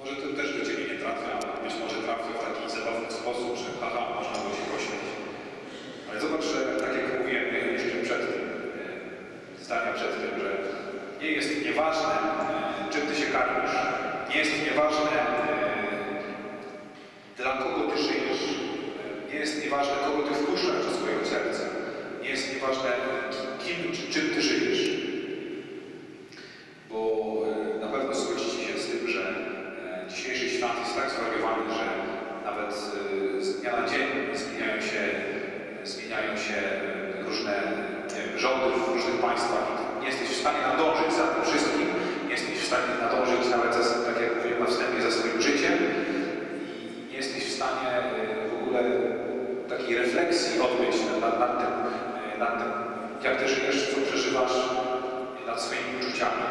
Może to też do Ciebie nie trafia, być może trafia w taki zabawny sposób, że haha, można było się pośmiać. Ale zobacz, że tak jak mówiłem jeszcze przed tym, zdania przed tym, że nie jest nieważne, czym Ty się karmisz, nie jest nieważne, dla kogo Ty żyjesz, nie jest nieważne, kogo Ty wpuszczasz do swojego serca, nie jest nieważne, kim czy czym Ty żyjesz. Bo na pewno zgodzicie się z tym, że dzisiejszy świat jest tak zwariowany, że nawet z dnia na dzień zmieniają się różne rządy w różnych państwach. Nie jesteś w stanie nadążyć za tym wszystkim, nie jesteś w stanie nadążyć nawet, tak jak mówiłem na wstępie, za swoim życiem i nie jesteś w stanie w ogóle takiej refleksji odbyć nad tym, jak Ty żyjesz, co przeżywasz, nad swoimi uczuciami.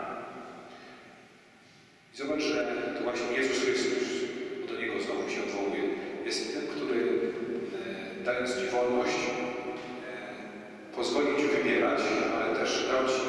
I zobacz, że to właśnie Jezus Chrystus, do Niego znowu się odwołuje, jest tym, który dając Ci wolność, pozwoli Ci wybierać, ale też dał Ci,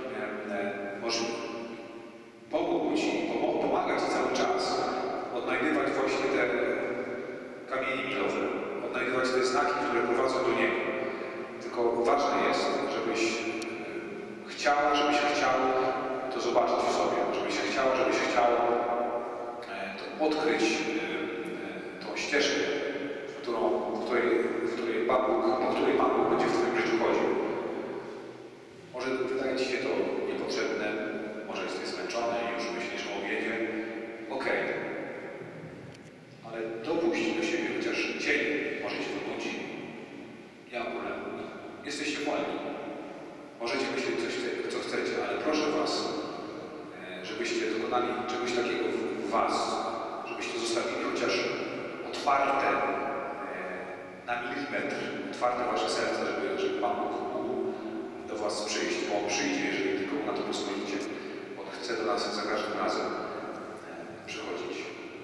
pomógł Ci, pomaga Ci cały czas odnajdywać właśnie te kamienie milowe, odnajdywać te znaki, które prowadzą do Niego. Tylko ważne jest, żebyś chciał to zobaczyć w sobie, żebyś chciał to odkryć tą ścieżkę, po której Pan Bóg będzie w Twoim życiu chodził. Może wydaje Ci się to niepotrzebne, może jesteś zmęczony i już myślisz o obiedzie. Okej. Ale dopuść do siebie chociaż dzień, może Cię to nudzi. Nie ma problemu. Jesteście wolni. Możecie myśleć co chcecie, ale proszę Was, żebyście dokonali czegoś takiego w Was, żebyście zostawili chociaż otwarte na milimetr, otwarte Wasze serce, żeby Pan Bóg mógł do Was przyjść, bo On przyjdzie, jeżeli tylko na to pozwolicie. On chce do nas za każdym razem przychodzić.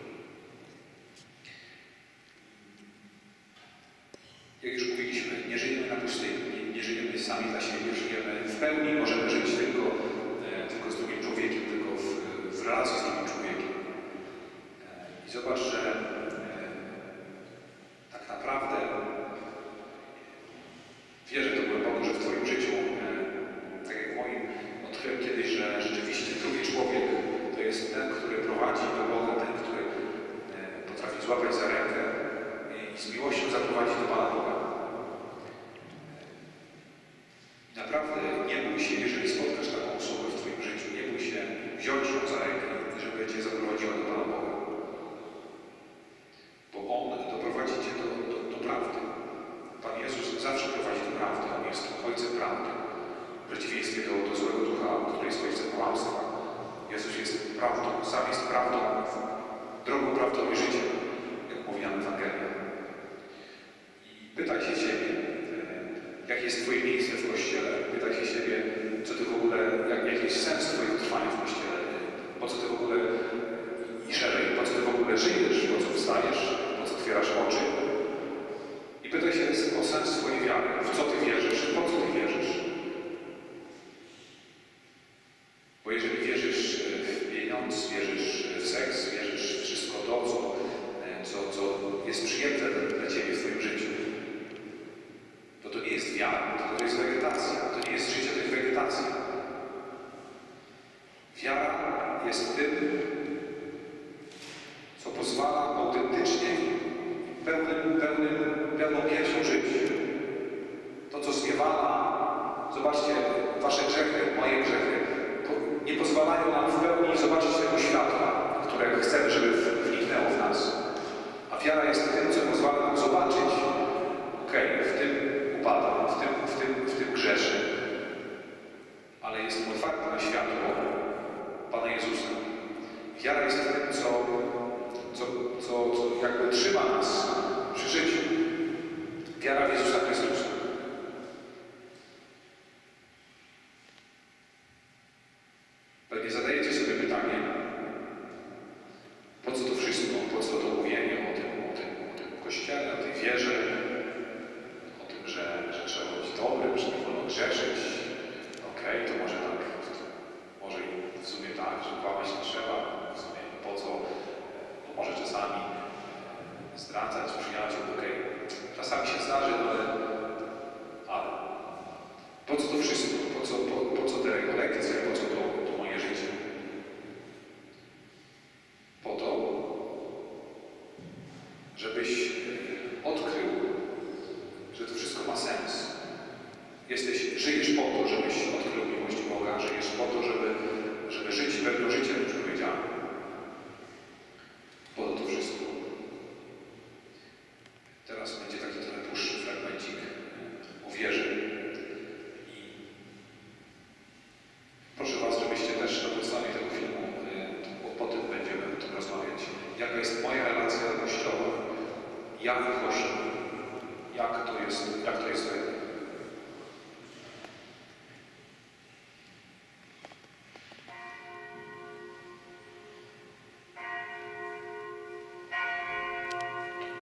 Jak już mówiliśmy, nie żyjemy na pustyni, nie żyjemy sami dla siebie, żyjemy w pełni, możemy żyć tylko z drugim człowiekiem, tylko w relacji z drugim człowiekiem. I zobacz, że tak naprawdę wierzę to głęboko, że w Twoim życiu, tak jak w moim, odkryłem kiedyś, że rzeczywiście drugi człowiek to jest ten, który prowadzi do Boga, ten, który potrafi złapać za rękę i z miłością zaprowadzić do Pana Boga. Naprawdę nie bój się, jeżeli spotkasz taką osobę w Twoim życiu, nie bój się wziąć ją za rękę, żeby Cię zaprowadziła do Pana Boga. Bo On doprowadzi Cię do prawdy. Pan Jezus zawsze prowadzi do prawdy. On jest Ojcem prawdy. W przeciwieństwie do złego ducha, który jest Ojcem kłamstwa. Jezus jest prawdą. Sam jest prawdą, drogą, prawdą i życiem, jak mówi nam Ewangelia. I pytaj się siebie, jakie jest Twoje miejsce w Kościele. Pytaj się siebie, co Ty w ogóle, jaki jest sens Twojego trwania w Kościele. Po co Ty w ogóle, i szerzej, po co Ty w ogóle żyjesz, po co wstajesz, po co otwierasz oczy. I pytaj się o sens swojej wiary. W co Ty wierzysz, po co Ty wierzysz. Bo jeżeli wierzysz w pieniądz, wierzysz w seks, wierzysz w wszystko to, co jest przyjemne dla Ciebie w Twoim życiu, to nie jest wiara, to jest wegetacja. To nie jest życie, to jest wegetacja. Wiara jest tym, co pozwala autentycznie pełną piersią żyć. To, co zniewala, zobaczcie, Wasze grzechy, moje grzechy, nie pozwalają nam w pełni zobaczyć tego światła, które chcemy, żeby wniknęło w nas. A wiara jest tym, co pozwala nam zobaczyć, w tym upadam, w tym grzeszę, ale jestem otwarty na światło Pana Jezusa. Wiara jest tym, co jakby trzyma nas przy życiu. Wiara w Jezusa Chrystusa. Pewnie zadajecie sobie pytanie, po co to wszystko, po co to mówienie o tym Kościele, o tej wierze, o tym, że trzeba być dobrym, że nie wolno grzeszyć. To może tak, może w sumie tak, że kłamać nie trzeba, w sumie po co żebyś odkrył, że to wszystko ma sens. Żyjesz po to, żebyś odkrył miłość Boga, żyjesz po to, żeby żyć pewnym życiem, już powiedziałem. Po to wszystko. Teraz będzie taki trochę dłuższy fragmencik o wierze. I proszę Was, żebyście też na podstawie tego filmu, bo po tym będziemy o tym rozmawiać, jaka jest moja relacja do Kościoła, ja i Kościół, jak to jest we mnie.